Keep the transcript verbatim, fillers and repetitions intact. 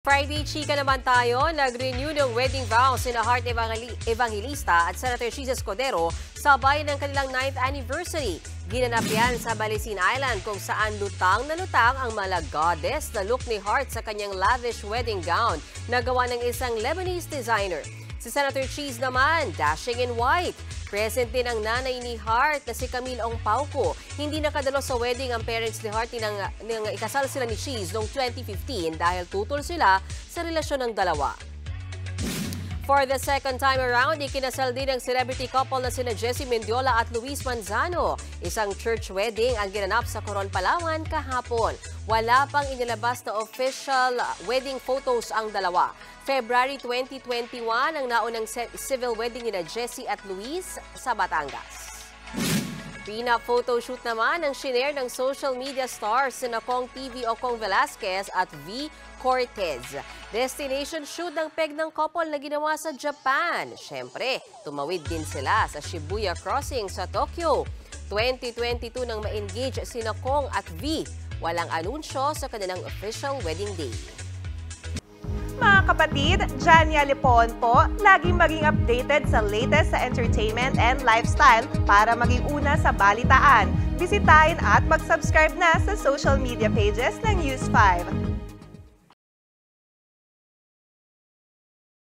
Friday chika naman tayo, nag-renew ng wedding vows sina Heart Evangeli- Evangelista at Senator Chis Escudero sabay ng kanilang ninth anniversary. Ginanap yan sa Balisin Island kung saan lutang na lutang ang mala goddess na look ni Heart sa kanyang lavish wedding gown na gawa ng isang Lebanese designer. Si Senator Chis naman, dashing in white. Present din ang nanay ni Heart na si Camille Ong Pauco. Hindi nakadalo sa wedding ang parents ni Heart nang, nang ikasal sila ni Chis noong twenty fifteen dahil tutol sila sa relasyon ng dalawa. For the second time around, ikinasal din ang celebrity couple na sina Jessie Mendiola at Luis Manzano. Isang church wedding ang ginanap sa Coron, Palawan kahapon. Wala pang inilabas na official wedding photos ang dalawa. February twenty twenty-one ang naunang civil wedding ni Jessie at Luis sa Batangas. Prenup photoshoot naman ang shinare ng social media stars sina Kong T V o Kong Velasquez at V. Cortez. Destination shoot ng peg ng couple na ginawa sa Japan. Siyempre, tumawid din sila sa Shibuya Crossing sa Tokyo. twenty twenty-two nang ma-engage sina Kong at V. Walang anunsyo sa kanilang official wedding day. Mga kapatid, Jania Lipon po, laging maging updated sa latest sa entertainment and lifestyle para maging una sa balitaan. Bisitahin at mag-subscribe na sa social media pages ng News five.